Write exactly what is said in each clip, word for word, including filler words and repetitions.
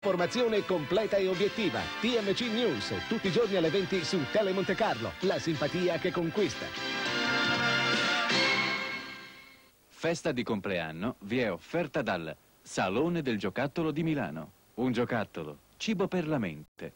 Formazione completa e obiettiva. T M C News, tutti i giorni alle venti su Tele Monte Carlo. La simpatia che conquista. Festa di compleanno vi è offerta dal Salone del Giocattolo di Milano. Un giocattolo, cibo per la mente.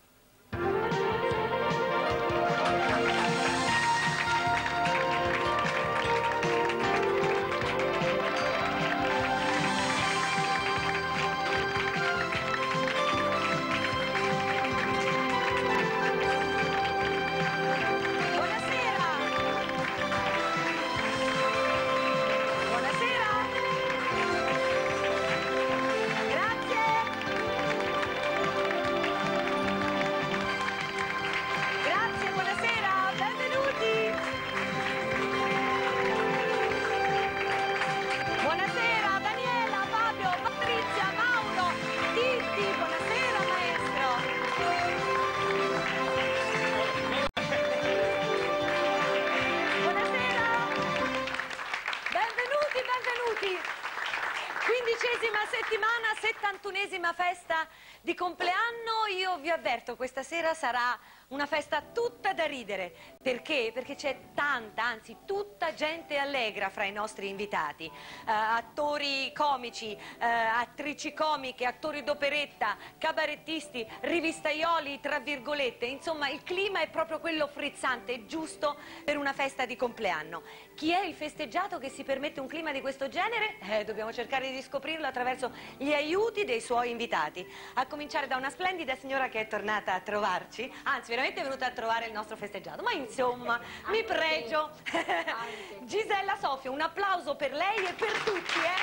Quindicesima settimana, settantunesima festa di compleanno. Io vi avverto, questa sera sarà una festa tutta da ridere. Perché? Perché c'è tanta, anzi tutta gente allegra fra i nostri invitati. Uh, attori comici, uh, attrici comiche, attori d'operetta, cabarettisti, rivistaioli, tra virgolette. Insomma, il clima è proprio quello frizzante, giusto per una festa di compleanno. Chi è il festeggiato che si permette un clima di questo genere? Eh, dobbiamo cercare di scoprirlo attraverso gli aiuti dei suoi invitati. A cominciare da una splendida signora che è tornata a trovarci, anzi veramente è venuta a trovare il nostro festeggiato, ma insomma mi pregio. Gisella Sofio, un applauso per lei e per tutti, eh?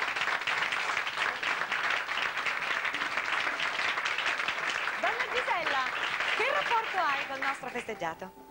Donna Gisella, che rapporto hai col nostro festeggiato?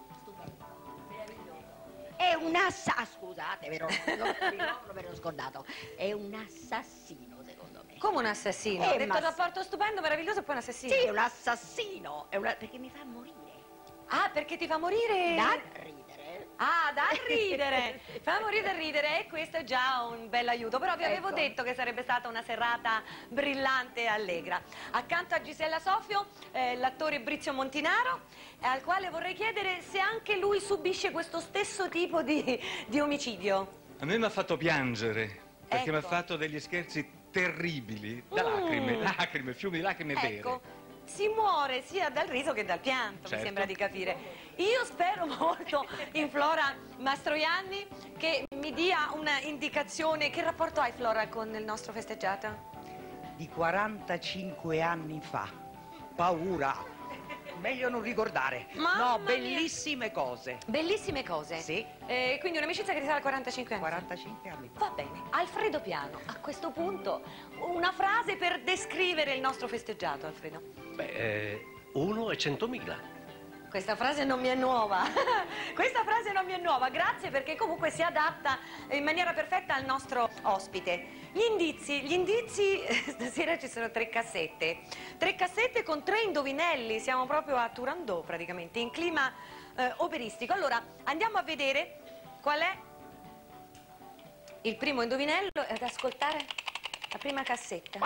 È un assa... Ah, scusate, vero? Non me l'ho scordato. È un assassino, secondo me. Come un assassino? Eh, Ho detto ma... rapporto stupendo, meraviglioso e poi un assassino. Sì, è un assassino. È una... Perché mi fa morire. Ah, perché ti fa morire? Da ridere. Ah, da ridere. Fa morire da ridere e questo è già un bel aiuto. Però vi avevo ecco. detto che sarebbe stata una serata brillante e allegra. Accanto a Gisella Sofio, eh, l'attore Brizio Montinaro, eh, al quale vorrei chiedere se anche lui subisce questo stesso tipo di, di omicidio. A me mi ha fatto piangere, perché Ecco. mi ha fatto degli scherzi terribili, da Mm. lacrime, lacrime, fiumi di lacrime Ecco. vere. Si muore sia dal riso che dal pianto, Certo. mi sembra di capire. Io spero molto in Flora Mastroianni che mi dia una indicazione. Che rapporto hai, Flora, con il nostro festeggiato? Di quarantacinque anni fa. Paura. Meglio non ricordare. Mamma no, mia. bellissime cose. Bellissime cose. Sì. Eh, quindi un'amicizia che risale a quarantacinque anni. quarantacinque anni fa. Va bene. Alfredo Piano, a questo punto una frase per descrivere il nostro festeggiato, Alfredo. Beh, eh, uno e centomila. Questa frase non mi è nuova. Questa frase non mi è nuova, grazie, perché comunque si adatta in maniera perfetta al nostro ospite. Gli indizi, gli indizi, stasera ci sono tre cassette. Tre cassette con tre indovinelli, siamo proprio a Turandot praticamente, in clima eh, operistico. Allora, andiamo a vedere qual è il primo indovinello e ad ascoltare la prima cassetta.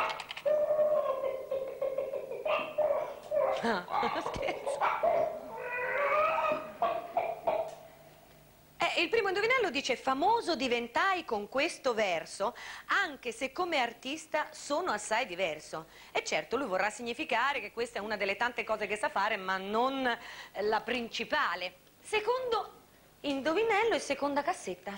Ah, scherzo. Eh, il primo indovinello dice: famoso diventai con questo verso, anche se come artista sono assai diverso. E certo, lui vorrà significare che questa è una delle tante cose che sa fare, ma non la principale. Secondo indovinello e seconda cassetta.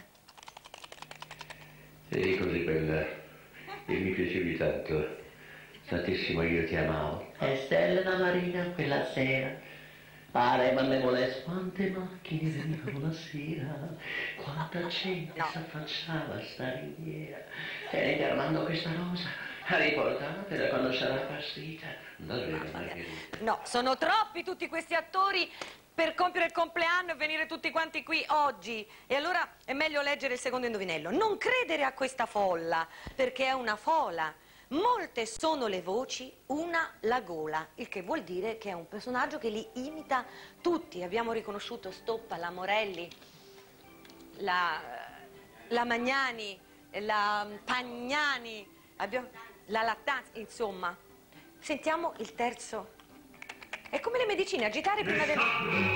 Sei così bella e mi piacevi tanto. Tantissimo io ti amavo. E stelle da marina quella sera. Pare ma ne volesse quante macchine venivano la sera, quanta gente No. si affacciava a sta ringhiera. E Armando questa rosa, riportatela quando sarà partita. Davvero, Margherita. No, sono troppi tutti questi attori per compiere il compleanno e venire tutti quanti qui oggi. E allora è meglio leggere il secondo indovinello. Non credere a questa folla, perché è una fola. Molte sono le voci, una la gola, il che vuol dire che è un personaggio che li imita tutti. Abbiamo riconosciuto Stoppa, la Morelli, la, la Magnani, la Pagnani, abbiamo, la Lattanzi, insomma. Sentiamo il terzo. È come le medicine, agitare prima del...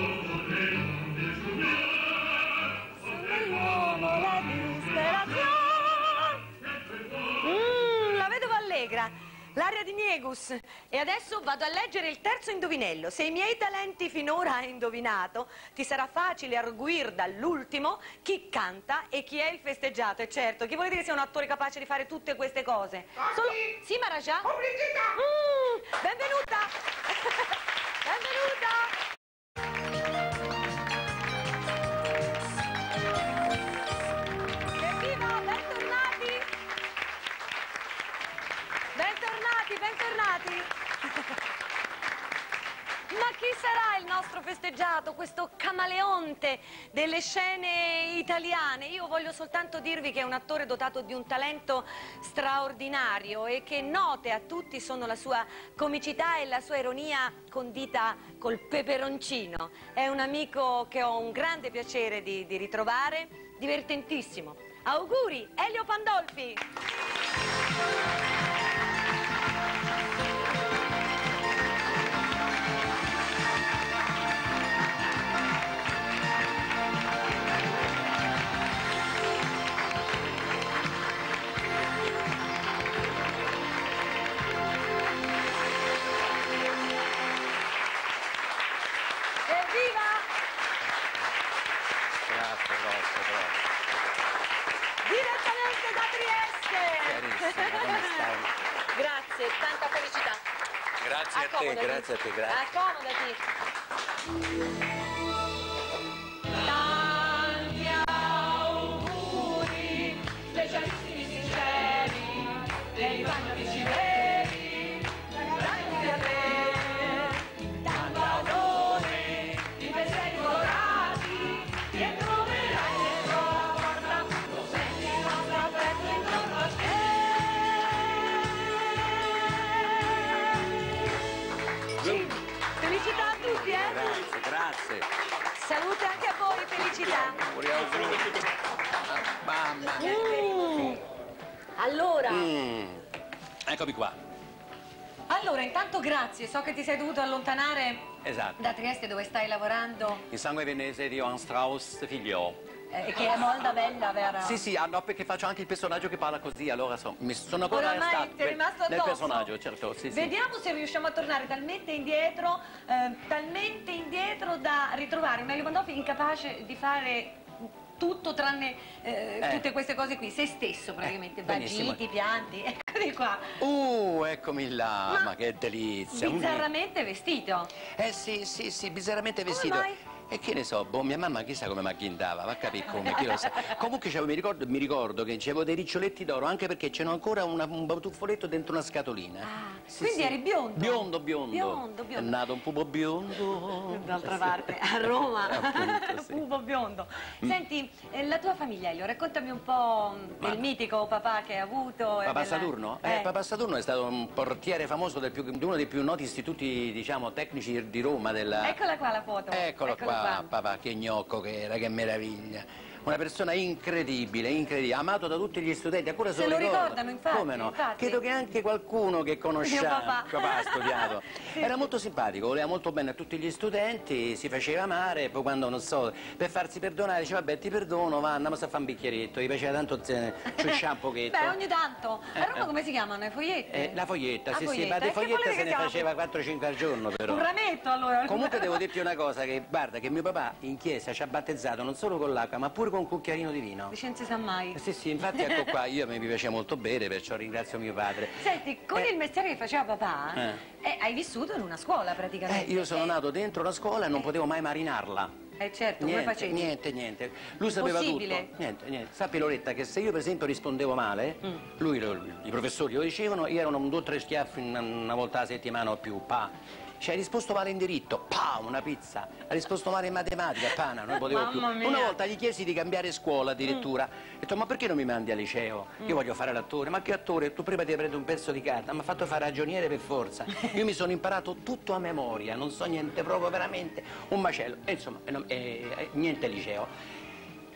Nell'uomo la disperazione. Mm, la vedova allegra. L'aria di Niegus. E adesso vado a leggere il terzo indovinello. Se i miei talenti finora hai indovinato, ti sarà facile arguir dall'ultimo chi canta e chi è il festeggiato. E certo, chi vuole dire sia un attore capace di fare tutte queste cose? Solo... Sì, Maraja? Pubblicità! Mm, benvenuta! Benvenuta! Evviva, bentornati! Bentornati, bentornati! Ma chi sarà il nostro festeggiato, questo camaleonte delle scene italiane? Io voglio soltanto dirvi che è un attore dotato di un talento straordinario e che note a tutti sono la sua comicità e la sua ironia condita col peperoncino. È un amico che ho un grande piacere di, di ritrovare, divertentissimo. Auguri, Elio Pandolfi! Grazie, grazie, grazie. Direttamente da Trieste! Carissima, come stai? Grazie, tanta felicità. Grazie a te, Accomodati. grazie a te, grazie. Accomodati. Tanti auguri, specialissimi sinceri, dei magnifici veri, tanti a te, tanto amore, di pensieri colorati, che troverai dentro la porta, lo senti il nostro affetto intorno a te. Felicità a tutti, eh? Grazie, grazie. Salute anche a voi, felicità. Auguri, auguri. Mamma mia. Mm. Allora, Mm. Eccomi qua. allora, intanto grazie, so che ti sei dovuto allontanare Esatto. da Trieste dove stai lavorando, Il sangue venese di Johann Strauss, figlio. eh, che è molto bella, vero? Sì, sì, ah, no, perché faccio anche il personaggio che parla così, allora so, mi sono ancora Oramai restato ti è rimasto nel addosso. personaggio, certo, sì, sì. Vediamo se riusciamo a tornare talmente indietro, eh, talmente indietro da ritrovare un Elio Pandolfi incapace di fare tutto tranne eh, Eh. tutte queste cose qui, se stesso praticamente, Eh, benissimo. vagiti, pianti, eccoli qua. Uh, eccomi là, Ma ma, che delizia. Bizzarramente vestito. Eh sì, sì, sì, bizzarramente Come vestito. mai? E che ne so, boh, mia mamma chissà come mi agghindava, va a capire come, chi lo sa. Comunque c'avevo- mi, ricordo, mi ricordo che c'avevo dei riccioletti d'oro, anche perché c'era ancora una- un batuffoletto dentro una scatolina. Ah, Sì, quindi sì. eri biondo? Biondo, biondo. Biondo, biondo. È nato un pupo biondo. D'altra Eh sì. parte, a Roma, Appunto, sì. pupo biondo. Senti, eh, la tua famiglia, Elio, raccontami un po' Ma- del mitico papà che hai avuto. e Papà della- Saturno? Eh, Papà Saturno è stato un portiere famoso del più- di uno dei più noti istituti, diciamo, tecnici di Roma. Della... Eccola qua la foto. Eccolo Eccola qua, papà, che gnocco che era, che meraviglia. Una persona incredibile, incredibile, amato da tutti gli studenti, ancora se Se lo lo ricordano. ricordano, infatti, Come no? infatti. Credo che anche qualcuno che conosciamo, Mio papà. ha studiato. Sì, Era sì. molto simpatico, voleva molto bene a tutti gli studenti, si faceva amare, e poi quando, non so, per farsi perdonare, diceva, vabbè, ti perdono, va, andiamo a fare un bicchieretto, gli piaceva tanto eh, ciusciare un pochetto. Beh, ogni tanto. A Roma Eh, come si chiamano? Le fogliette? Eh, la foglietta, La sì, sì, foglietta. ma di E che foglietta volete se che ne chiamo? faceva quattro cinque al giorno però. Un rametto allora. Comunque devo dirti una cosa, che guarda, che mio papà in chiesa ci ha battezzato non solo con l'acqua, ma pure con un cucchiaino di vino. Licenze sa mai. Sì, sì, infatti ecco qua, io mi piace molto bere, perciò ringrazio mio padre. Senti, con Eh. il mestiere che faceva papà, Eh. eh, hai vissuto in una scuola Eh, praticamente. io sono Eh, nato dentro una scuola e non potevo mai marinarla. Eh certo, come Niente, facevi? niente, niente. Lui sapeva Possibile? tutto. Niente, niente. Sappi Loretta che se io per esempio rispondevo male, Mm. lui, lo- i professori lo dicevano, io erano un due o tre schiaffi una, una volta alla settimana o più, pa. Ci hai risposto male in diritto, pa, una pizza. Ha risposto male in matematica, pana, non potevo più. Mamma mia. Una volta gli chiesi di cambiare scuola addirittura. Ho detto, ma perché non mi mandi al liceo? Io voglio fare l'attore. Ma che attore? Tu prima devi prendere un pezzo di carta. Mi ha fatto fare ragioniere per forza. Io mi sono imparato tutto a memoria, non so niente, proprio veramente un macello. E insomma, eh, non- eh, eh, niente liceo.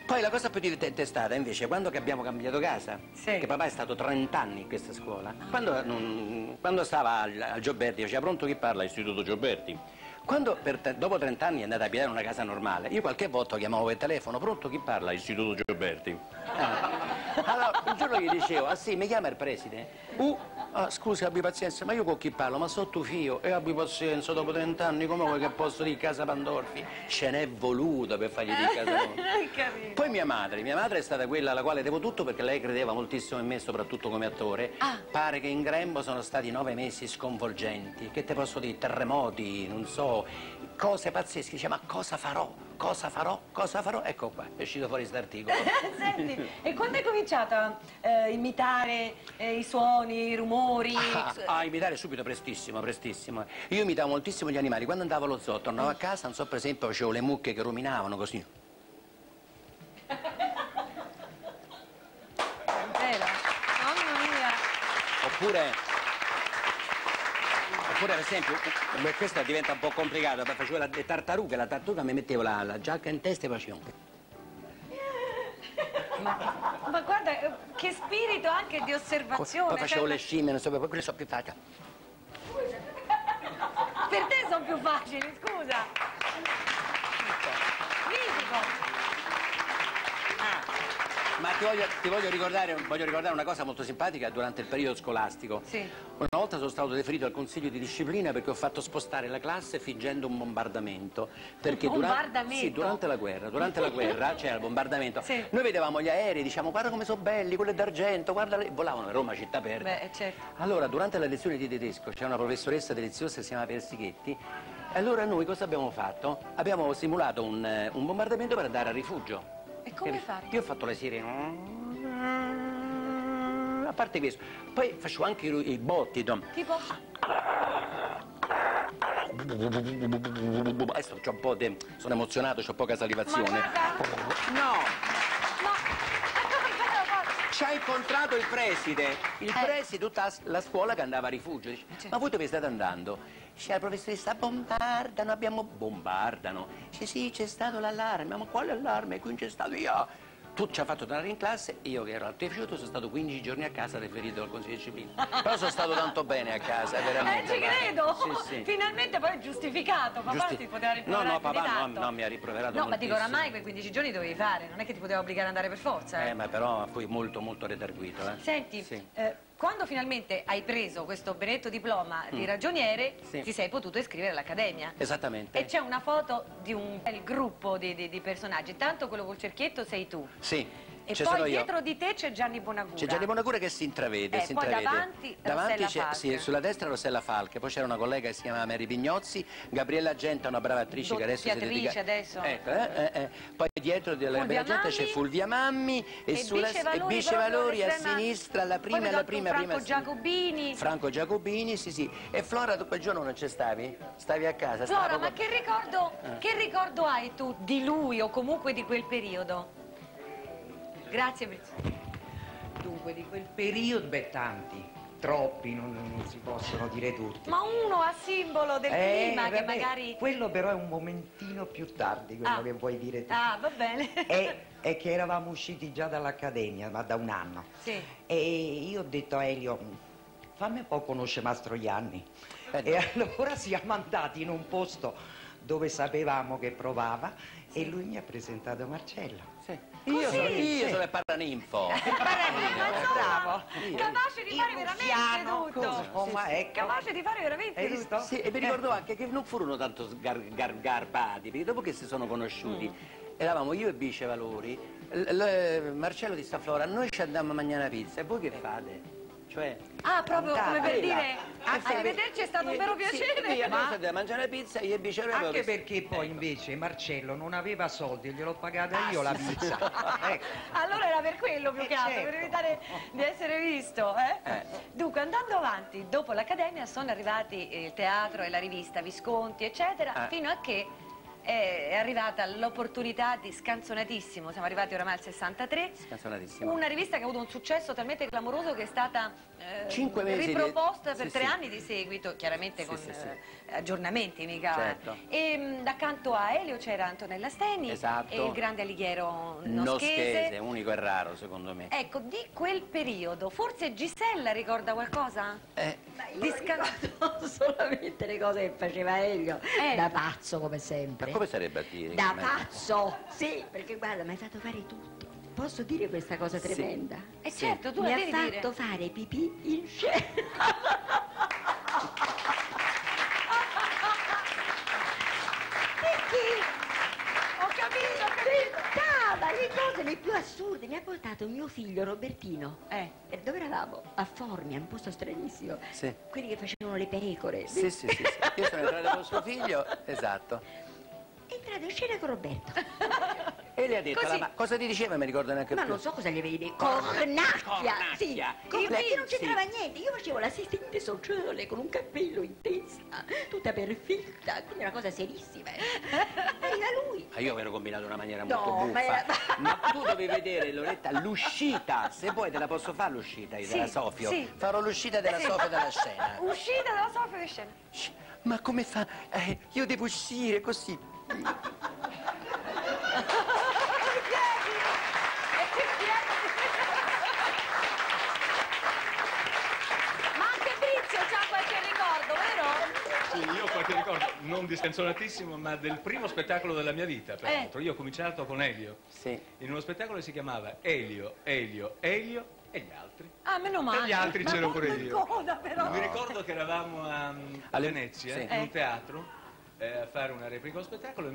Poi la cosa più divertente è stata invece quando che abbiamo cambiato casa, Sì. che papà è stato trenta anni in questa scuola, quando, non- quando stava al, al Gioberti, faceva pronto chi parla, Istituto Gioberti. Quando per te- dopo trenta anni è andata a abitare in una casa normale, io qualche volta chiamavo per telefono, pronto chi parla, Istituto Gioberti. Eh. Allora, un giorno gli dicevo, ah sì, mi chiama il preside. Uh, ah, scusi, abbi pazienza, ma io con chi parlo? Ma sotto fio, e abbi pazienza, dopo trenta anni, come vuoi che posso dire Casa Pandolfi? Ce n'è voluto per fargli dire Casa Pandolfi. Poi mia madre, mia madre è stata quella alla quale devo tutto perché lei credeva moltissimo in me, soprattutto come attore. Ah. Pare che in grembo sono stati nove mesi sconvolgenti, che te posso dire, terremoti, non so, cose pazzesche. Dice, ma cosa farò? Cosa farò? Cosa farò? Ecco qua, è uscito fuori quest'articolo. Senti, e quando hai cominciato a eh, imitare eh, i suoni, i rumori? Ah, ah, imitare subito, prestissimo, prestissimo. Io imitavo moltissimo gli animali. Quando andavo allo zoo, tornavo a casa, non so, per esempio, facevo le mucche che ruminavano così. Vero? Mamma mia! Oppure... Oppure, per esempio, beh, questa diventa un po' complicata, perché facevo la- le tartarughe, la tartaruga mi mettevo la, la giacca in testa e facevo... Ma, ma guarda, eh, che spirito anche di osservazione. Poi facevo cioè, le scimmie, non so, poi quelle sono più facili. Per te sono più facili, scusa. Fisico. Ma ti voglio, ti voglio ricordare, voglio ricordare una cosa molto simpatica durante il periodo scolastico. Sì. Una volta sono stato deferito al consiglio di disciplina perché ho fatto spostare la classe fingendo un bombardamento. Perché Un dura- bombardamento? Sì, durante la guerra, durante la guerra c'era il bombardamento. Sì. Noi vedevamo gli aerei, diciamo, guarda come sono belli, quelli d'argento, guarda, le... volavano a Roma, città aperta. Beh, certo. Allora, durante la lezione di tedesco c'è una professoressa deliziosa che si chiama Persichetti. E allora noi cosa abbiamo fatto? Abbiamo simulato un, eh, un bombardamento per andare a rifugio. E come hai fatto? Io ho fatto le sirene. A parte questo, poi facevo anche i, i botti, Tom. Tipo? Adesso c'ho un po' di... sono emozionato, c'ho poca salivazione. Ma guarda. No! No! Ci ha incontrato il preside, il Eh. preside, tutta la scuola che andava a rifugio. Dice, Certo. ma voi dove state andando? Dice, la professoressa, bombardano, abbiamo... Bombardano. Dice, sì, c'è stato l'allarme. Ma quale allarme? Qui non c'è stato io. Tu ci ha fatto tornare in classe, io che ero al rifiuto sono stato quindici giorni a casa riferito al consiglio di disciplina. Però sono stato tanto bene a casa, veramente. Eh, ci guarda. credo! Sì, sì. Finalmente poi è giustificato, papà Giusti- ti poteva No, rimproverare no, più di papà no, tanto. no, mi ha rimproverato No, ma dico, moltissimo. oramai quei quindici giorni dovevi fare, non è che ti poteva obbligare ad andare per forza. Eh. Eh, ma però fui molto, molto redarguito, eh. Senti, Sì. eh, quando finalmente hai preso questo benedetto diploma di ragioniere, Sì. ti sei potuto iscrivere all'accademia. Esattamente. E c'è una foto di un bel gruppo di, di- di personaggi. Intanto quello col cerchietto sei tu. Sì. E ci poi sono io. dietro di te c'è Gianni Bonagura. C'è Gianni Bonagura che si intravede, Eh, si poi intravede. davanti Davanti Rossella c'è, Falche. sì, sulla destra Rossella Falche, poi c'era una collega che si chiama Mary Pignozzi, Gabriella Genta, una brava attrice che adesso si Doppiatrice dedica... adesso. Ecco, eh, eh, eh. Poi dietro della Fulvia Gabriella Genta c'è Mammi Fulvia Mammi e, e sulla Bice Valori, e Bice proprio Valori a all'estrema- sinistra, la prima Poi e la vedo prima, Franco prima a sinistra. Giacobini. Franco Giacobini, sì sì. E Flora, tu quel giorno non c'è stavi? Stavi a casa? Flora, stavo ma con- che ricordo, Eh. che ricordo hai tu di lui o comunque di quel periodo? Grazie, Brizio. Dunque, di quel periodo, beh, tanti, troppi, non, non si possono dire tutti. Ma uno a simbolo del Eh, clima che vabbè, magari... Quello però è un momentino più tardi, quello Ah. che vuoi dire tu. Ah, va bene. È, è che eravamo usciti già dall'accademia, ma da un anno. Sì. E io ho detto a Elio, fammi un po' conoscere Mastroianni. Eh, E allora siamo andati in un posto dove sapevamo che provava e lui mi ha presentato Marcello. Sì. Io, sono, io Sì. sono il paraninfo. Bravo. Capace di fare Il veramente ruffiano, tutto. cosa? Oh, ma ecco. Capace di fare veramente Hai tutto. visto? Sì, e mi ricordo anche che non furono tanto gar- gar- garbati, perché dopo che si sono conosciuti, eravamo io e Bice Valori, l- l- Marcello disse a Flora, noi ci andiamo a mangiare una pizza, e voi che fate? Cioè... Ah, proprio come per Quella. dire, Ah, sì, arrivederci, è stato un vero Sì, piacere. io Ma- ma... andiamo a mangiare la pizza, io e Bice Valori... Anche perché poi invece Marcello non aveva soldi e gliel'ho pagata io la pizza. Ecco. Allora era per quello più Eh, che altro, certo. per evitare di essere visto. Eh? Eh. Dunque, andando avanti, dopo l'Accademia sono arrivati il teatro e la rivista Visconti, eccetera, Eh. fino a che è arrivata l'opportunità di Scanzonatissimo, siamo arrivati oramai al sessantatré, Scanzonatissimo. una rivista che ha avuto un successo talmente clamoroso che è stata eh, Cinque mesi di- riproposta per sì, tre sì. anni di seguito, chiaramente Sì, con sì, sì. eh, aggiornamenti mica. Certo. E mh, accanto a Elio c'era Antonella Steni Esatto. e il grande Alighiero Noschese, Noschese. unico e raro secondo me. Ecco, di quel periodo, forse Gisella ricorda qualcosa? Eh, Ma io Di mi scan- ricordo solamente le cose che faceva Elio, Eh. da pazzo come sempre. ma come sarebbe a dire? Da Ma- pazzo! Sì, perché guarda, mi hai fatto fare tutto. Posso dire questa cosa Sì. tremenda? E Sì. certo, tu Mi la ha devi fatto dire. fare pipì in scena. Perché? Ho capito, ho capito. Inventava le cose le più assurde. Mi ha portato mio figlio Robertino. Eh. E dove eravamo? A Formia, un posto stranissimo. Sì. Quelli che facevano le pecore. Sì, sì, sì, sì. Io sono entrato con suo figlio, esatto. È entrato in scena con Roberto. E le ha detto, Così. la ma- cosa ti diceva? Mi ricordo neanche Ma più. non so cosa gli avevi detto. Cornacchia! Cornacchia. Sì, Il cornacchia non sì. c'entrava niente. Io facevo l'assistente sociale con un cappello in testa, tutta perfetta, quindi una cosa serissima. eh. Arriva lui. Ah, io avevo combinato in una maniera No, molto ma buffa. era- Ma tu dovevi vedere, Loretta, l'uscita. Se vuoi te la posso fare l'uscita io Sì, della Sofio. sì. Farò l'uscita della Sofio dalla scena. Uscita dalla Sofia di scena. Shh, ma come fa? Eh, io devo uscire così. Ma anche Brizio c'ha qualche ricordo, vero? Sì, io ho qualche ricordo, non di scanzonatissimo, ma del primo spettacolo della mia vita, peraltro. Io ho cominciato con Elio, Sì. in uno spettacolo che si chiamava Elio, Elio, Elio e gli altri. Ah, meno male. Tra gli altri Ma c'ero non pure mi io. coda, però. Mi ricordo che eravamo a, a Alle- Venezia, sì. in Eh. un teatro, eh, a fare una replica dello spettacolo, e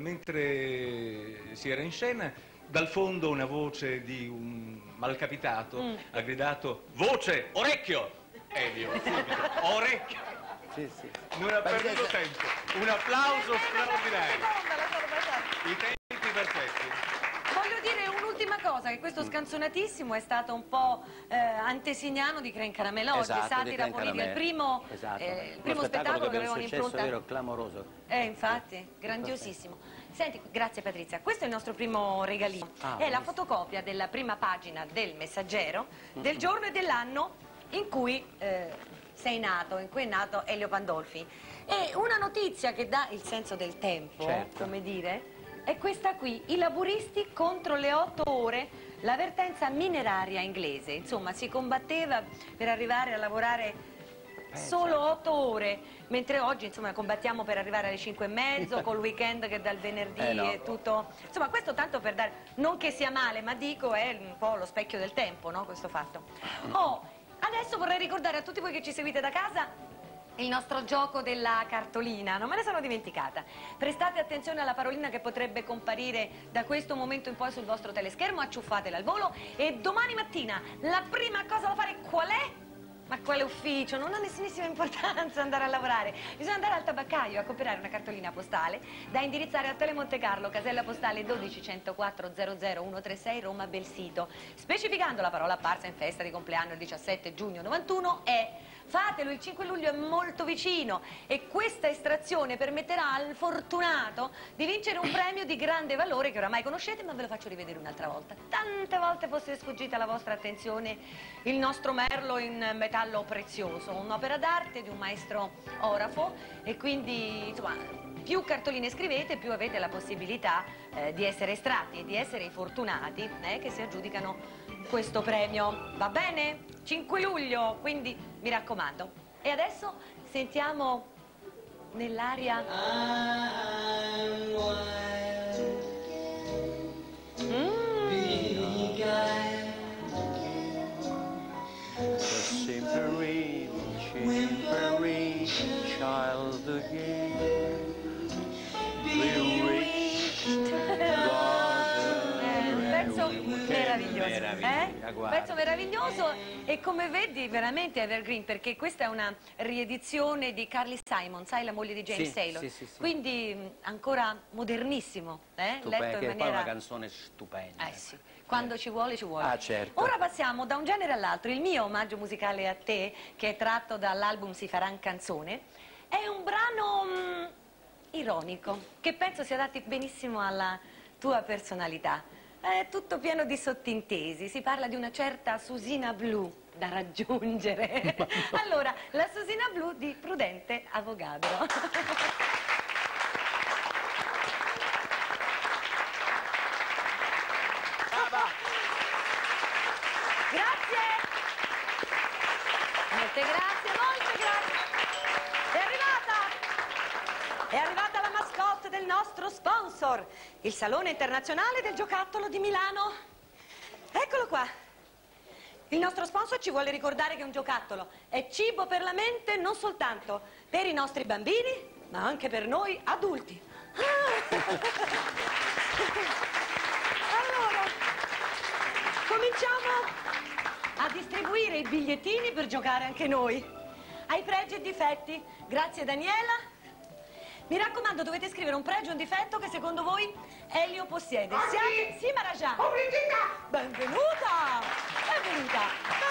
mentre si era in scena, dal fondo una voce di un malcapitato Mm. ha gridato: voce, orecchio! Elio, subito, orecchio! Sì, sì. Non ha Ma perduto adesso- tempo. Un applauso straordinario. Seconda, la sono passata. I tempi perfetti. Voglio dire un'ultima cosa, che questo scanzonatissimo è stato un po' eh, antesignano di Cren Caramelò, Esatto, di Satira di Cren Politica, il Caramè. primo, Esatto. eh, il Uno primo spettacolo che ebbe aveva un successo un'impronta. vero clamoroso. Eh, infatti, grandiosissimo. Senti, grazie Patrizia, questo è il nostro primo regalino. Ah, è la benissimo. fotocopia della prima pagina del Messaggero del giorno e dell'anno in cui eh, sei nato, in cui è nato Elio Pandolfi. E una notizia che dà il senso del tempo, Certo. come dire, è questa qui: i laburisti contro le otto ore, l'avvertenza mineraria inglese. Insomma, si combatteva per arrivare a lavorare solo otto ore, mentre oggi insomma combattiamo per arrivare alle cinque e mezzo, col weekend che dal venerdì Eh, no. e tutto. Insomma, questo tanto per dare, non che sia male, ma dico è un po' lo specchio del tempo, no? Questo fatto. Oh, adesso vorrei ricordare a tutti voi che ci seguite da casa il nostro gioco della cartolina, non me ne sono dimenticata. Prestate attenzione alla parolina che potrebbe comparire da questo momento in poi sul vostro teleschermo, acciuffatela al volo e domani mattina la prima cosa da fare qual è? Ma quale ufficio? Non ha nessunissima importanza andare a lavorare. Bisogna andare al tabaccaio a comprare una cartolina postale da indirizzare a Telemonte Carlo, casella postale dodici centoquattro zero zero uno tre sei Roma Belsito, specificando la parola apparsa in festa di compleanno il diciassette giugno novantuno è... Fatelo, il cinque luglio è molto vicino e questa estrazione permetterà al fortunato di vincere un premio di grande valore che oramai conoscete, ma ve lo faccio rivedere un'altra volta. Tante volte fosse sfuggita alla vostra attenzione il nostro merlo in metallo prezioso, un'opera d'arte di un maestro orafo, e quindi insomma più cartoline scrivete più avete la possibilità eh, di essere estratti e di essere i fortunati eh, che si aggiudicano questo premio. Va bene? cinque luglio, quindi mi raccomando. E adesso sentiamo nell'aria Just simpering, simpering, child again. We reached Eh, un pezzo meraviglioso, meraviglia, eh? guarda. Pezzo meraviglioso e come vedi veramente evergreen, perché questa è una riedizione di Carly Simon, sai, la moglie di James Sì, Taylor, sì, sì, sì. quindi mh, ancora modernissimo, eh? Stupendo, Letto che in è poi una maniera... canzone stupenda. Eh sì, quando ci vuole ci vuole. Ah, certo. Ora passiamo da un genere all'altro. Il mio omaggio musicale a te, che è tratto dall'album Si faran canzone, è un brano mh, ironico, che penso si adatti benissimo alla tua personalità. È tutto pieno di sottintesi, si parla di una certa Susina Blu, da raggiungere. Allora, la Susina Blu di Prudente Avogadro. Grazie! Molte grazie, molte grazie! È arrivata! È arrivata la mascotte del nostro sponsor, il Salone Internazionale del Giocattolo di Milano. Eccolo qua. Il nostro sponsor ci vuole ricordare che un giocattolo è cibo per la mente non soltanto per i nostri bambini, ma anche per noi adulti. Allora, cominciamo a distribuire i bigliettini per giocare anche noi. Ai pregi e difetti. Grazie Daniela. Mi raccomando, dovete scrivere un pregio e un difetto che secondo voi Elio possiede. Siate... Sì, Maragia. Benvenuta. Benvenuta.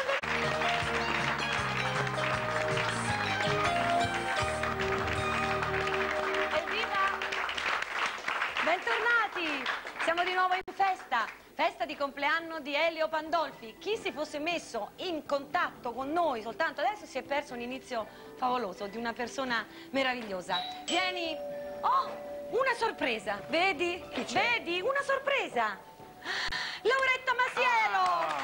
Evviva. Bentornati. Siamo di nuovo in festa. Festa di compleanno di Elio Pandolfi. Chi si fosse messo in contatto con noi soltanto adesso si è perso un inizio favoloso di una persona meravigliosa. Vieni. Oh, una sorpresa. Vedi? Vedi? Una sorpresa. Lauretta Masielo. Ah.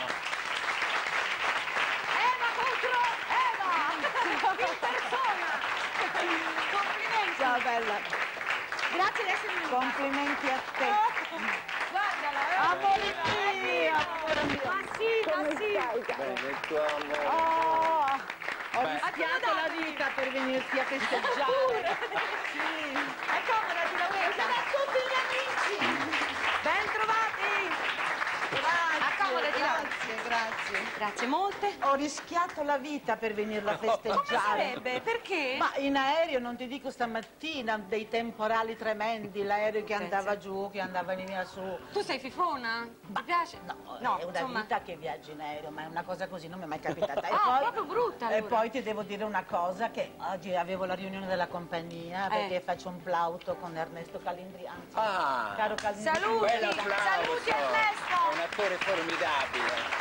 Eva contro Eva. In persona. Complimenti. Ciao bella. Grazie di essere venuta. Complimenti a te. Guardala, eh. Amore mio. Ma sì, ma sì. Bene, il tuo amore. Oh, ho Beh. rischiato la vita per venirti a festeggiare. Sì. Accomodati, Lauretta. Da tutti gli amici. Ben trovati. Accomodati, Grazie, grazie. Grazie molte. Ho rischiato la vita per venirla a festeggiare. Come sarebbe? Perché? Ma in aereo, non ti dico stamattina, dei temporali tremendi, l'aereo che Senti. andava giù, che andava in via su. Tu sei fifona? Ti piace? No, no è una insomma... vita che viaggi in aereo, ma è una cosa così, non mi è mai capitata. E Ah, poi, proprio brutta, E allora. poi ti devo dire una cosa, che oggi avevo la riunione della compagnia, perché Eh. faccio un plauto con Ernesto Calindri, anzi, Ah. caro Calindri. Saluti, Bell'applauso. saluti Ernesto. È un attore formidabile.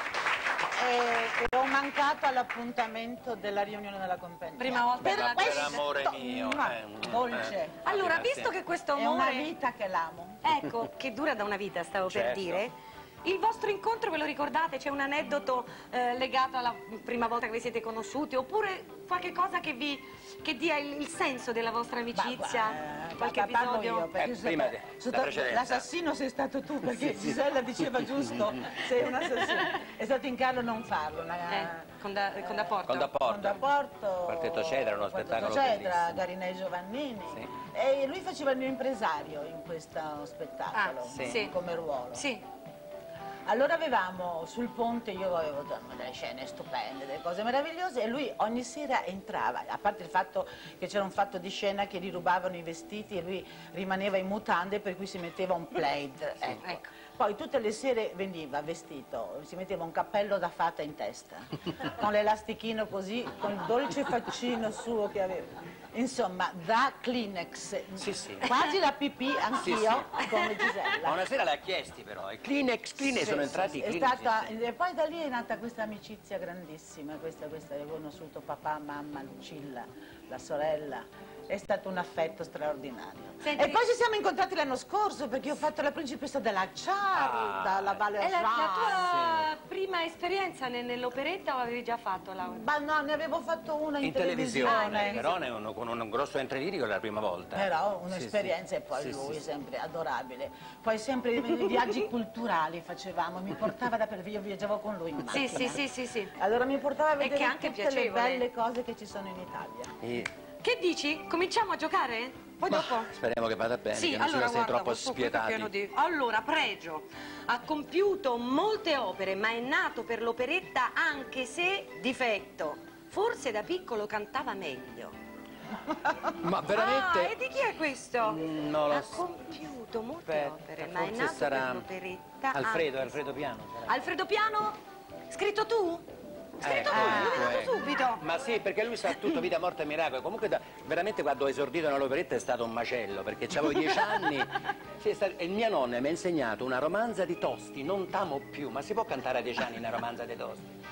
E, e ho mancato all'appuntamento della riunione della compagnia. Prima volta per che la- questo, Per amore mio. mua, eh, mm, dolce. eh. Allora, Grazie. visto che questo È una amore... vita che l'amo. Ecco, che dura da una vita, stavo per Certo. dire. Il vostro incontro, ve lo ricordate? C'è un aneddoto eh, legato alla prima volta che vi siete conosciuti? Oppure qualche cosa che vi che dia il, il senso della vostra amicizia? Ma, eh, qualche ma parlo episodio? io, perché Eh, io prima so- de- so- la precedenza. l'assassino sei stato tu, perché Gisella diceva giusto, sei un assassino. È stato in Carlo non farlo. Una, Eh, con da, con da Porto? Con da Porto. Con da Porto, Quartetto Cedra, uno Quartetto spettacolo Cedra, bellissimo. Garinei Giovannini. Sì. E lui faceva il mio impresario in questo spettacolo, Ah, sì. come ruolo. Sì. Allora avevamo sul ponte, io avevo delle scene stupende, delle cose meravigliose, e lui ogni sera entrava, a parte il fatto che c'era un fatto di scena che gli rubavano i vestiti e lui rimaneva in mutande, per cui si metteva un plaid. Ecco. ecco. Poi tutte le sere veniva vestito, si metteva un cappello da fata in testa, con l'elastichino così, con il dolce faccino suo che aveva. Insomma, da Kleenex, Sì, sì. quasi la pipì anch'io, Sì, sì. come Gisella. Ma una sera l'ha chiesti però, i Kleenex, Kleenex Sì, sono sì, entrati sì, i è Kleenex, stata, sì, sì. E poi da lì è nata questa amicizia grandissima, questa, questa, ho conosciuto papà, mamma, Lucilla, la sorella, è stato un affetto straordinario. Senti- E poi ci siamo incontrati l'anno scorso perché ho fatto la principessa della Char, Ah. dalla Valle È la, la Royale. tua prima esperienza ne- nell'operetta o avevi già fatto, Laura? Ma no, ne avevo fatto una in, In televisione, televisione. però ne uno- con un grosso entralirico è la prima volta. Però Sì, un'esperienza sì. e poi Sì, lui sì. sempre adorabile. Poi sempre i viaggi culturali facevamo, mi portava da per io viaggiavo con lui in macchina. Sì, sì, sì, sì, sì. Allora mi portava a E che vedere anche tutte le piacevole. belle cose che ci sono in Italia. E Che dici? Cominciamo a giocare? Poi dopo? speriamo che vada bene, Sì, che non allora siano guarda, troppo questo qui è spietati. pieno di... Allora, pregio. Ha compiuto molte opere, ma è nato per l'operetta anche se difetto. Forse da piccolo cantava meglio. Ma veramente? Ah, e di chi è questo? Mm, non lo ha so. compiuto molte Aspetta, opere, ma è forse nato sarà per l'operetta Alfredo, anche Alfredo Piano. se- sarà. Alfredo Piano? Scritto tu? Scritto Ecco, tu, l'hai ecco, nominato ecco. subito. Ma sì, perché lui sa tutto, vita, morte e miracolo. Comunque da- veramente quando ho esordito nell'operetta è stato un macello, perché avevo dieci anni. Sì, è stato- e mia nonna mi ha insegnato una romanza di Tosti, Non t'amo più. Ma si può cantare a dieci anni una romanza di Tosti?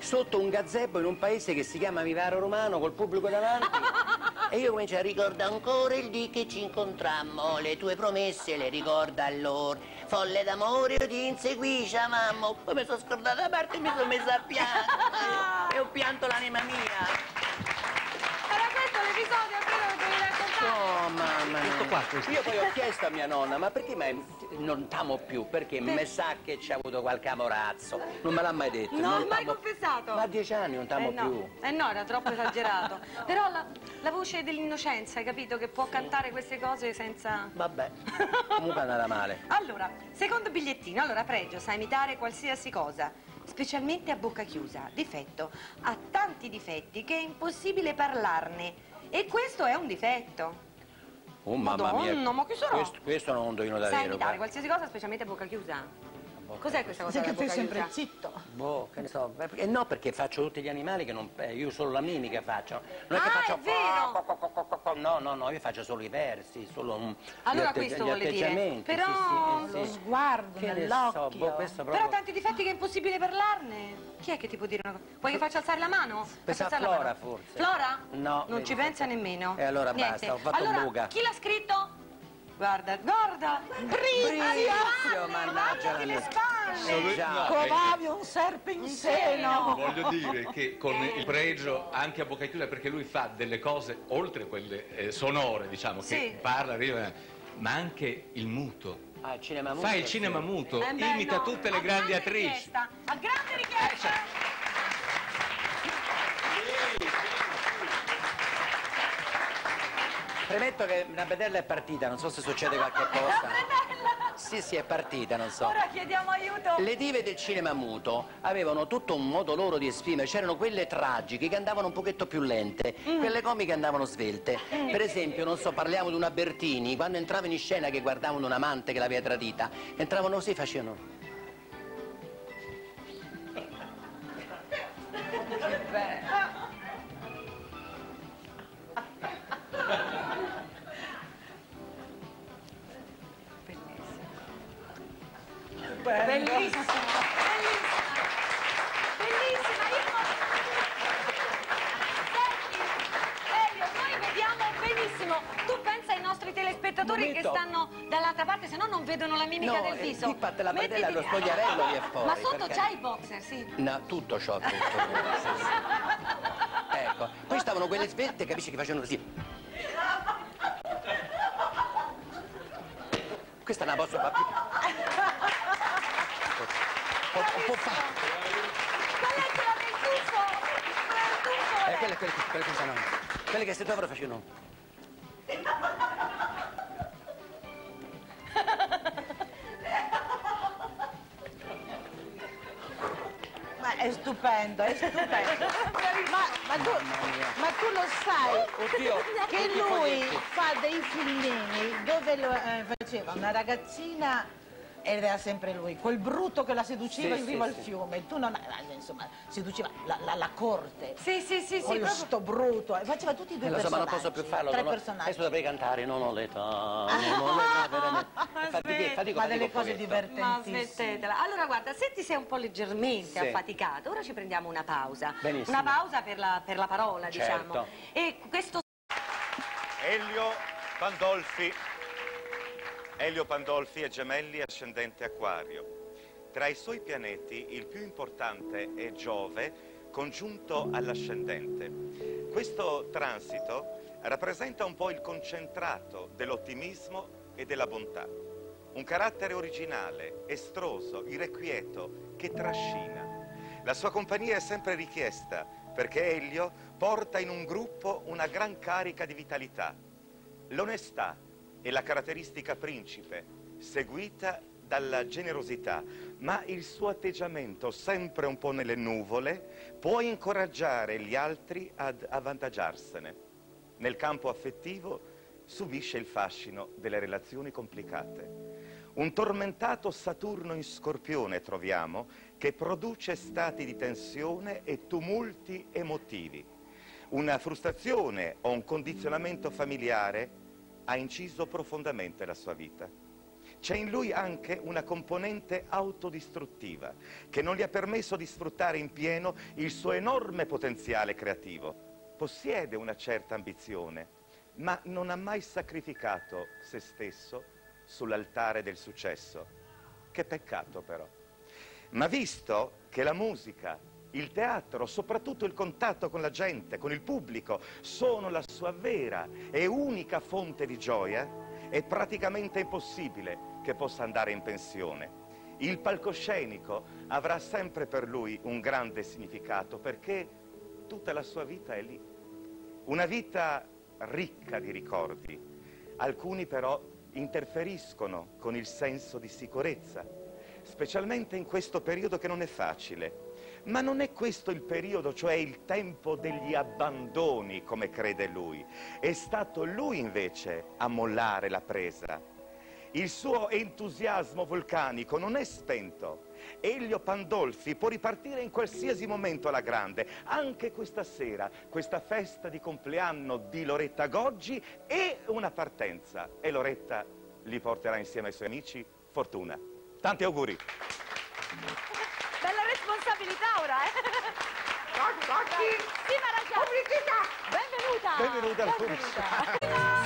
sotto un gazebo in un paese che si chiama Vivaro Romano, col pubblico davanti. E io comincio a ricordare ancora il dì che ci incontrammo, le tue promesse le ricorda allora. Folle d'amore io ti inseguisci, mamma. Poi mi sono scordata da parte e mi sono messa a piangere. E ho pianto l'anima mia. Era questo l'episodio, credo che dovevi raccontare. Oh, mamma mia. Tutto qua, questo. Io poi ho chiesto a mia nonna, ma perché mai non t'amo più? Perché mi sa che c'è avuto qualche amorazzo. Non me l'ha mai detto. Non non mai t'amo- confessato. Ma a dieci anni non t'amo eh no. più. Eh no, era troppo esagerato. Però la, la voce dell'innocenza, hai capito? Che può cantare queste cose senza... Vabbè, comunque è andata male. Allora, secondo bigliettino, allora pregio, sa imitare qualsiasi cosa, specialmente a bocca chiusa. Difetto, ha tanti difetti che è impossibile parlarne. E questo è un difetto. Oh mamma mia. Madonna, ma che sarà? Questo, questo non lo indovino Sa davvero. imitare guarda. qualsiasi cosa, specialmente a bocca chiusa. Cos'è questa cosa Sai della che bocca sei sempre chiusa? zitto. Boh, che ne so. Eh no, perché faccio tutti gli animali che non... eh, io solo la mimica faccio. Non è che Ah, faccio... è vero! co- co- co- co- co- co- No, no, no, io faccio solo i versi, solo un... Allora gli atte- questo gli vuole dire. atteggiamenti, Però- sì, sì, eh, Lo sì. sguardo Che ne nell'occhio. so, boh, questo proprio... Però ha tanti difetti che è impossibile parlarne. Chi è che ti può dire una cosa? Vuoi che faccia alzare la mano? Pensa Faccia a alzare la Flora, mano. forse. Flora? No, Non vedi, ci pensa forse. nemmeno. E allora Niente. basta, ho fatto allora, buca. chi l'ha scritto? Guarda, guarda! Brizio, mannaggia la le mia... spalle! Eh, già. Covavi un serpe in seno. Voglio dire che con il pregio anche a bocca chiusa, perché lui fa delle cose oltre quelle eh, sonore, diciamo, che Sì. parla, arriva, ma anche il muto. Ah, il cinema muto. Fa il sì. cinema muto, Eh beh, imita no, tutte le a grandi grande attrici. richiesta, a grande richiesta! Premetto che una bedella è partita, non so se succede qualche cosa. Sì, sì, è partita, non so. Ora chiediamo aiuto! Le dive del cinema muto avevano tutto un modo loro di esprimere, c'erano quelle tragiche che andavano un pochetto più lente, quelle comiche andavano svelte. Per esempio, non so, parliamo di una Bertini, quando entravano in scena che guardavano un amante che l'aveva tradita, entravano così e facevano... Che bello! Bellissima, bellissima, bellissima, io non... Senti, Elio, noi vediamo benissimo, tu pensa ai nostri telespettatori che Momento. stanno dall'altra parte, se no non vedono la mimica No, del eh, viso. qui parte la Mettiti- padella allo spogliarello lì è fuori, Ma sotto perché- c'hai i boxer, sì. No, tutto ciò, tutto. sì, sì. Ecco, poi stavano quelle svelte, capisci, che facevano così. Questa non la posso fare più. Un po', un po' fa. Qual è quella del tuffo? Quella del tuffo? Eh, quelle, quelle, quelle, quelle, no. Quelle che si trovano facevano. Ma è stupendo, è stupendo. Ma, ma tu, ma tu lo sai Oddio, che tutti i lui foglietti. fa dei filmini dove lo, eh, faceva una ragazzina ed era sempre lui, quel brutto che la seduceva Sì, in riva sì, al sì. fiume. Tu non hai, insomma, seduceva la, la, la corte. Sì, sì, sì, sì, Con proprio... sto brutto, e faceva tutti i due Eh, lo so, ma personaggi. non posso più farlo. Tre non ho- personaggi. Adesso dovrei cantare, non ho l'età, non ho l'età, veramente. Fatico, fatico, Ma delle fatico cose povetto. Ma divertentissime. smettetela. Allora guarda, se ti sei un po' leggermente Sì. affaticato, ora ci prendiamo una pausa. Benissimo. Una pausa per la, per la parola, Certo. diciamo. E questo... Elio Pandolfi. Elio Pandolfi è Gemelli ascendente Acquario. Tra i suoi pianeti il più importante è Giove congiunto all'ascendente. Questo transito rappresenta un po' il concentrato dell'ottimismo e della bontà. Un carattere originale, estroso, irrequieto, che trascina. La sua compagnia è sempre richiesta perché Elio porta in un gruppo una gran carica di vitalità. L'onestà è la caratteristica principe, seguita dalla generosità, ma il suo atteggiamento, sempre un po' nelle nuvole, può incoraggiare gli altri ad avvantaggiarsene. Nel campo affettivo subisce il fascino delle relazioni complicate. Un tormentato Saturno in Scorpione troviamo, che produce stati di tensione e tumulti emotivi. Una frustrazione o un condizionamento familiare ha inciso profondamente la sua vita. c'è in lui anche una componente autodistruttiva che non gli ha permesso di sfruttare in pieno il suo enorme potenziale creativo. Possiede una certa ambizione, ma non ha mai sacrificato se stesso sull'altare del successo. Che peccato però. Ma visto che la musica, il teatro, soprattutto il contatto con la gente, con il pubblico, sono la sua vera e unica fonte di gioia, è praticamente impossibile che possa andare in pensione. Il palcoscenico avrà sempre per lui un grande significato, perché tutta la sua vita è lì. Una vita ricca di ricordi. Alcuni però interferiscono con il senso di sicurezza, specialmente in questo periodo che non è facile. Ma non è questo il periodo, cioè il tempo degli abbandoni, come crede lui. È stato lui invece a mollare la presa. Il suo entusiasmo vulcanico non è spento. Elio Pandolfi può ripartire in qualsiasi momento alla grande, anche questa sera, questa festa di compleanno di Loretta Goggi è una partenza. E Loretta li porterà insieme ai suoi amici fortuna. Tanti auguri! Bella responsabilità ora, eh? Goggi, Goggi! Sì, Maragia! Benvenuta! Benvenuta! Benvenuta!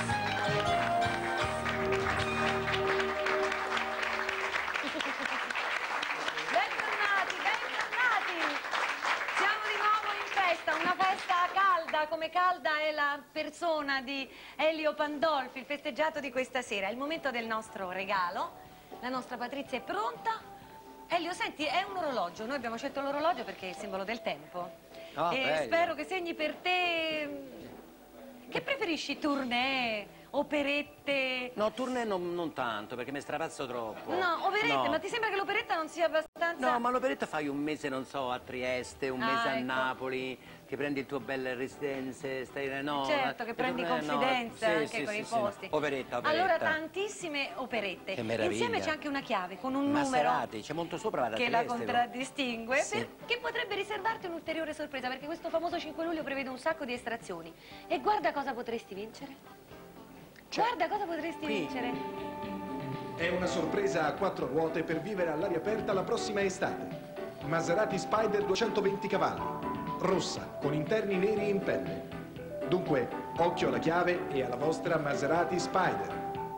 Bentornati, bentornati! Siamo di nuovo in festa, una festa calda, come calda è la persona di Elio Pandolfi, il festeggiato di questa sera. È il momento del nostro regalo, la nostra Patrizia è pronta. Elio, senti, è un orologio, noi abbiamo scelto l'orologio perché è il simbolo del tempo. Oh, e bello. spero che segni per te... Che preferisci, tournée, operette? No, tournée non, non tanto, perché mi strapazzo troppo. No, operette, No. ma ti sembra che l'operetta non sia abbastanza... No, ma l'operetta fai un mese, non so, a Trieste, un Ah, mese a ecco. Napoli, che prendi il tuo belle residenze, stai... No, Certo, che prendi eh, confidenza no, sì, anche sì, con sì, i sì, posti. no. Operetta, operetta. Allora, tantissime operette. Che meraviglia. Insieme c'è anche una chiave con un Maserati, numero c'è molto sopra, vado a che la Trieste, contraddistingue, Sì. per- che potrebbe riservarti un'ulteriore sorpresa, perché questo famoso cinque luglio prevede un sacco di estrazioni. E guarda cosa potresti vincere. Guarda cosa potresti qui. vincere. È una sorpresa a quattro ruote per vivere all'aria aperta la prossima estate. Maserati Spider duecentoventi cavalli, rossa, con interni neri in pelle. Dunque, occhio alla chiave e alla vostra Maserati Spider.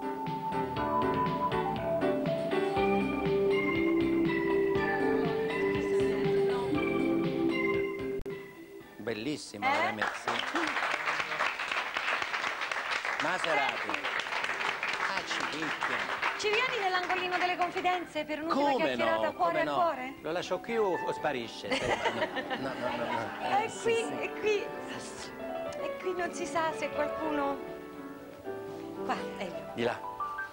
Bellissima, Eh? veramente, sì. Maserati. Ah, cipicchia. Ci vieni nell'angolino delle confidenze per un'ultima Come chiacchierata no? cuore Come a no? cuore? Lo lascio qui o, o sparisce? No, no, no, no, no. È Eh, sì, qui, sì. è qui. E qui non si sa se qualcuno... Qua, Elio. Di là.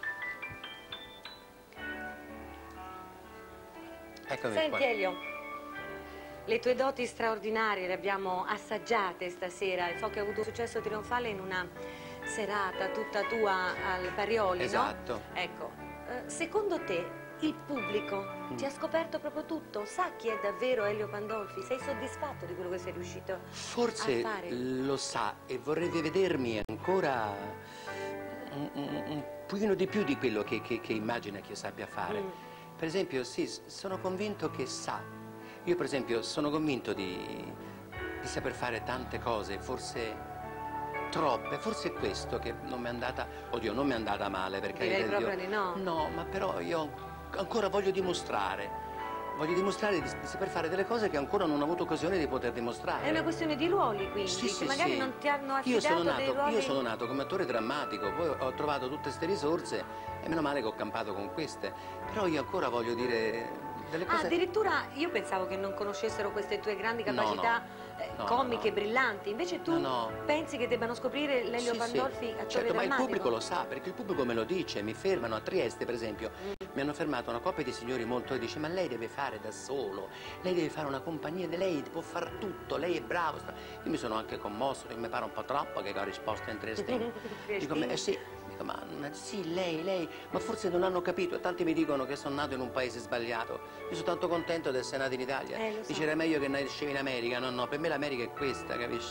Eccomi Senti, qua. Elio, le tue doti straordinarie le abbiamo assaggiate stasera. So che hai avuto un successo trionfale in una serata tutta tua al Parioli, Esatto. no? Ecco, eh, secondo te il pubblico ti ha scoperto proprio tutto? Sa chi è davvero Elio Pandolfi? Sei soddisfatto di quello che sei riuscito Forse a fare? lo sa e vorrebbe vedermi ancora un, un, un pochino di più di quello che, che, che immagina che io sappia fare. Mm. Per esempio, sì, s- sono convinto che sa. Io, per esempio, sono convinto di, di saper fare tante cose, forse troppe. Forse è questo che non mi è andata... Oddio, non mi è andata male, perché... Direi io- proprio di no. No, ma però io ancora voglio dimostrare. Voglio dimostrare di, di saper fare delle cose che ancora non ho avuto occasione di poter dimostrare. È una questione di ruoli, quindi, Sì, sì, che magari sì. non ti hanno Io sono, affidato dei nato, ruoli... io sono nato come attore drammatico, poi ho trovato tutte queste risorse e meno male che ho campato con queste. Però io ancora voglio dire delle Ah, cose... addirittura io pensavo che non conoscessero queste tue grandi No, capacità no. eh, No, comiche, no. brillanti. Invece tu No, no. pensi che debbano scoprire l'Elio Sì, Pandolfi sì. attore Certo, ma il drammatico? pubblico lo sa, perché il pubblico me lo dice, mi fermano a Trieste, per esempio. Mi hanno fermato una coppia di signori molto e dice: ma lei deve fare da solo, lei deve fare una compagnia di lei, può far tutto, lei è bravo. sta-". Io mi sono anche commosso, che mi pare un po' troppo che ho risposto in triestino. Dico, ma- eh sì, dico, ma ma sì, lei, lei, ma forse non hanno capito, e tanti mi dicono che sono nato in un paese sbagliato. Io sono tanto contento di essere nato in Italia. Eh, lo so. Dice, era meglio che nascevi in America, no, no, per me l'America è questa, capisci?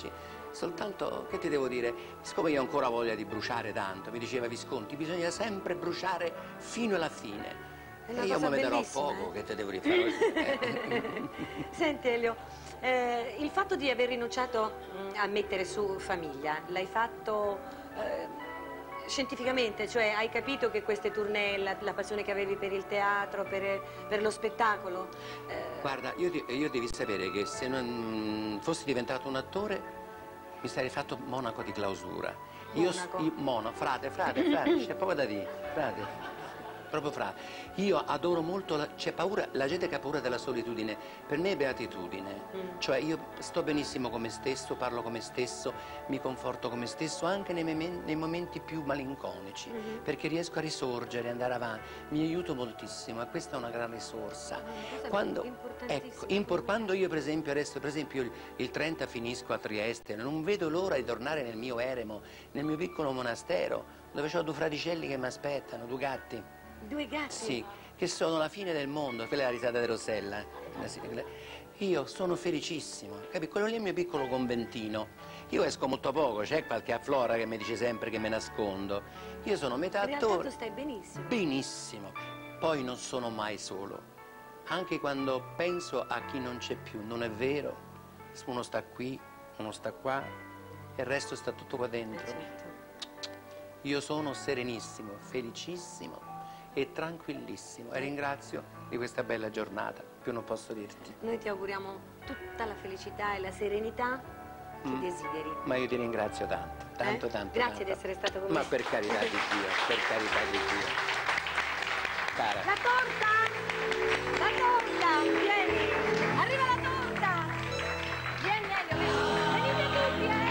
Soltanto, che ti devo dire, siccome io ho ancora voglia di bruciare tanto, mi diceva Visconti, bisogna sempre bruciare fino alla fine. E io mi vedrò poco, eh? che te devo rifare. Senti Elio, eh, il fatto di aver rinunciato mh, a mettere su famiglia, l'hai fatto eh, scientificamente? Cioè hai capito che queste tournée, la, la passione che avevi per il teatro, per, per lo spettacolo? Eh... Guarda, io, io devi sapere che se non fossi diventato un attore mi sarei fatto monaco di clausura. Monaco? Io, io mono, frate, frate, frate, c'è poco da dire, frate. Proprio fra. Io adoro molto, la, c'è paura, la gente che ha paura della solitudine, per me è beatitudine. Mm. Cioè io sto benissimo con me stesso, parlo con me stesso, mi conforto con me stesso anche nei, nei momenti più malinconici, mm-hmm. perché riesco a risorgere, andare avanti. Mi aiuto moltissimo e questa è una gran risorsa. Mm, quando, ecco, impor, quando io per esempio adesso, per esempio il, il trenta finisco a Trieste, non vedo l'ora di tornare nel mio eremo, nel mio piccolo monastero, dove ho due fraticelli che mi aspettano, due gatti. Due gatti? Sì, che sono la fine del mondo, quella è la risata di Rosella. Io sono felicissimo, capi? Quello lì è il mio piccolo conventino. Io esco molto poco, c'è qualche afflora che mi dice sempre che me nascondo. Io sono metà attore. In realtà tu stai benissimo. Benissimo. Poi non sono mai solo. Anche quando penso a chi non c'è più, non è vero. Uno sta qui, uno sta qua, e il resto sta tutto qua dentro. Eh certo. Io sono serenissimo, felicissimo e tranquillissimo e ringrazio di questa bella giornata, più non posso dirti. Noi ti auguriamo tutta la felicità e la serenità che mm. desideri. Ma io ti ringrazio tanto, tanto, eh? tanto. Grazie tanto. di essere stato con Ma me. per carità di Dio, per carità di Dio. Cara. La torta! La torta! Vieni! Arriva la torta! Vieni Elio, vieni! Venite tutti, eh!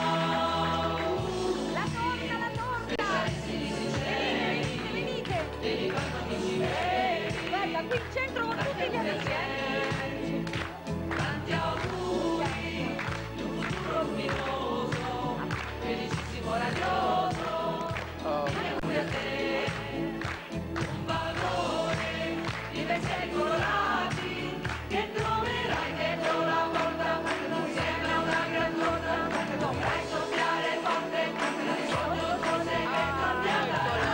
La torta, la torta! Venite, venite, venite! Eh, guarda, qui in centro con tutti gli amici, eh! Tanti auguri, un futuro luminoso, felicissimo radioso, auguri a te, un valore di vesti colorati, che troverai dentro la porta, insieme a una gran torta, dovrai soffiare forte, sotto il tuo segreto ti avrà.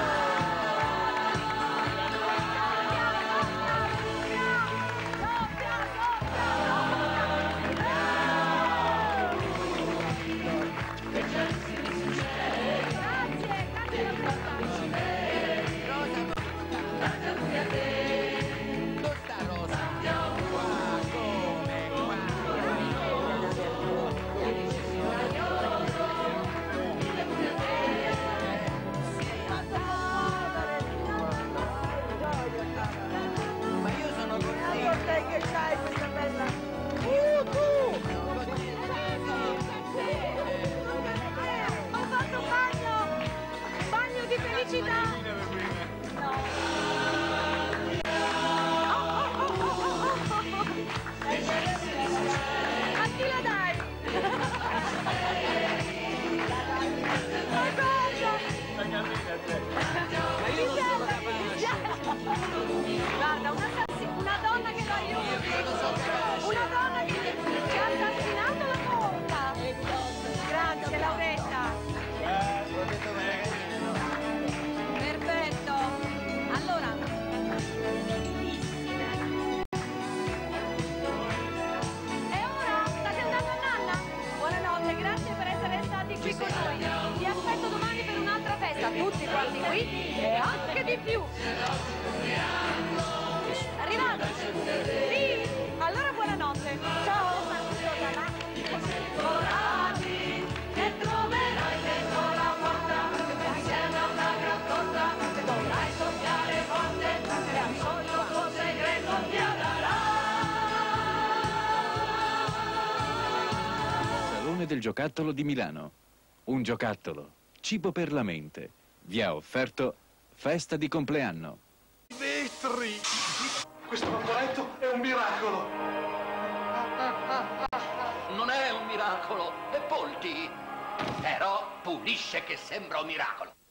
Guarda, una, una donna che lo aiuti, una donna che ci ha assassinato la porta. Grazie Lauretta. Perfetto. Allora, e ora state andando a nanna? Buonanotte, grazie per essere stati qui con noi. Vi aspetto domani per un'altra festa, tutti quanti qui e anche di più. Arrivato? Sì? Allora buonanotte. Ciao. Colorati, che troverai dentro la porta, insieme a una gran torta, dovrai soffiare forte, e al sogno tuo segreto ti avrà. Salone del Giocattolo di Milano. Un giocattolo, cibo per la mente. Vi ha offerto festa di compleanno. Vetri! Questo vaporetto è un miracolo! Non è un miracolo, è Polti. Però pulisce che sembra un miracolo.